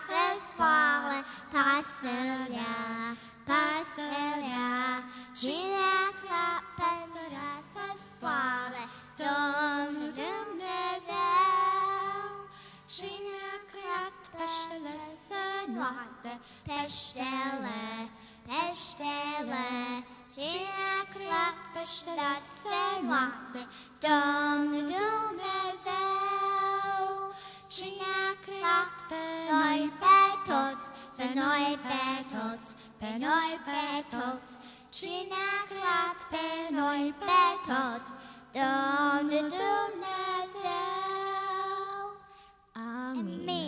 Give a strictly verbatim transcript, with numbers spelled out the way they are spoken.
se spală, pasărea, pasărea. Cine a creat pasărea să spală? Domnul Dumnezeu. Cine a creat peștele să noate? Peștele, peștele. Cine a creat peștele să noate? Domnul Dumnezeu. Cine a creat pe noi pe toți, pe noi pe toți, pe noi pe toți? Cine a creat pe noi pe toți? Domnul Dumnezeu. Amin.